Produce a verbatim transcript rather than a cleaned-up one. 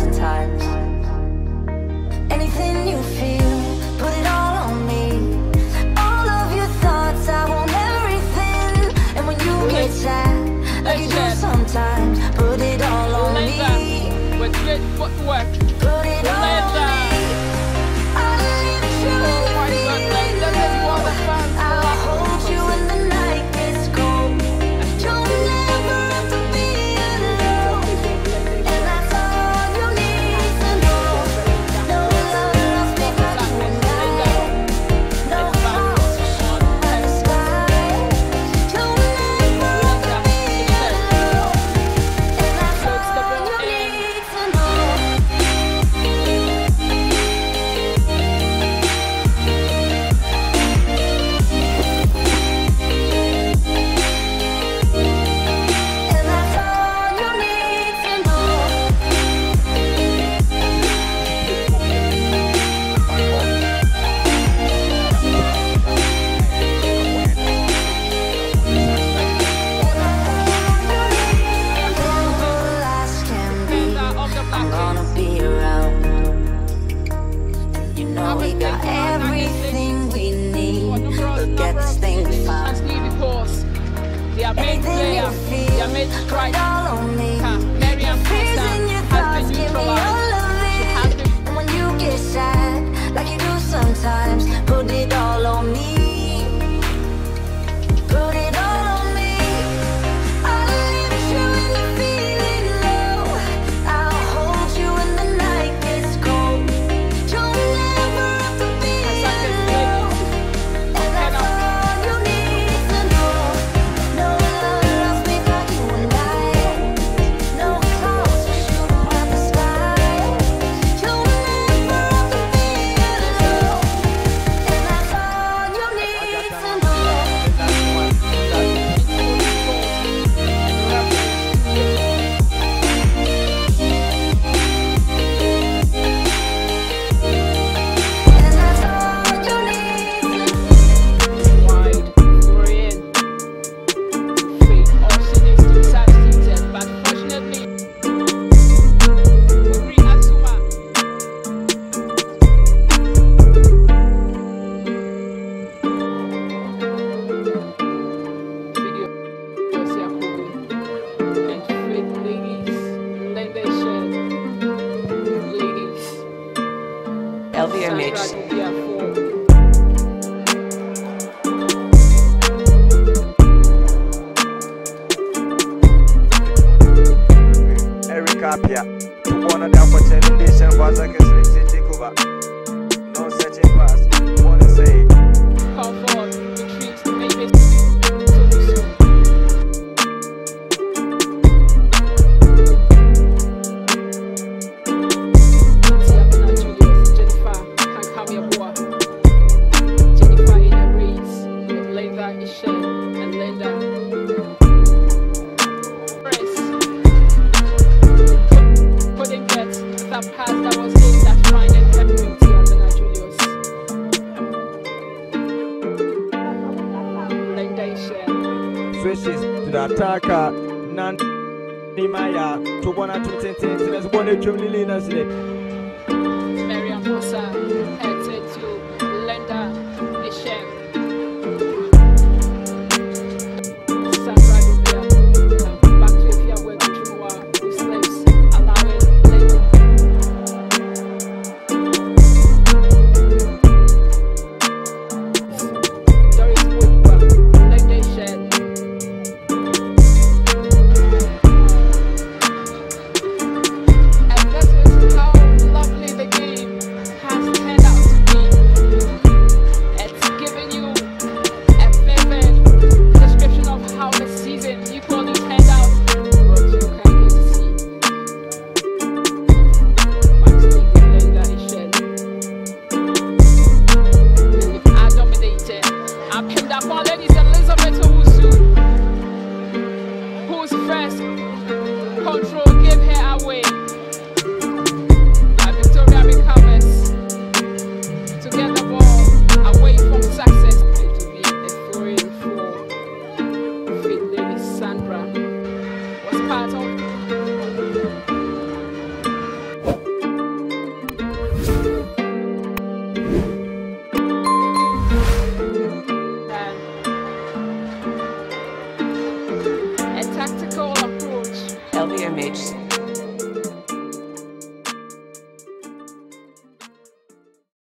thousand times. Anything you feel, put it all on me. All of your thoughts, I want everything. And when you get sad, like you do sometimes, put it all on me. With good footwork, put it all on me. I'll lift you in the feeling low. I'll hold you when the night gets cold. You'll never have to be alone, and that's all you need to know. No love lost because you and I. No clouds to shoot at the sky. You'll never have to be alone, and that's all you need to know. And that's all you need to know. Simple as can be, I'm gonna be around. You know we got everything we need. Look at this thing we found. They are made Anything player, you they are feel, made put strike. it all on me. Miriam Fears in your thoughts, has been give me neutralized. all of She has it. been And when you get sad, like you do sometimes, put it all on me. Put it all on me. I'll lift you in the feeling low. I'll hold you when the night gets cold. You'll never have to be alone, and that's all you need to know. No love lost because you and I. No clouds to shoot at the sky. You'll never have to be alone, and that's all you need to know. And that's all you need. wide, three in. Fake option is to substitute, but fortunately, Uri Asuma. Video was Yakubu and Faith ladies. Then they shared ladies. L V M H. Sandra Dubia four. Erica Pia, to one of the opportunity was like a take over. No searching past, wanna say. Call for retreat, make it so soon. Tiabana Julius, Jennifer, Kankamia Jennifer in a race with Linda, Eshun, and Linda. Press. Couldn't get that pass that was in that fine and Henry Tiabana Julius. Linda Eshun. Switches to the attacker, Nan Nimaya, to one or two ten ten, there's one of Julie Lina's lip. Miriam Musa headed to Linda Eshun. Sandra Dubia back to Ifia where Kuchumwa with slaves allowing Linda. Doris Woodward, Linda Eshun. And this is how lovely the game has turned out to be. It's giving you a vivid description of how the season equally turned out. But you can get to see Max Stevie, Linda Eshun. I dominated. I pinned up on ladies Elizabeth Owusu, whose first control gave her away. Victoria recovers to get the ball away from success.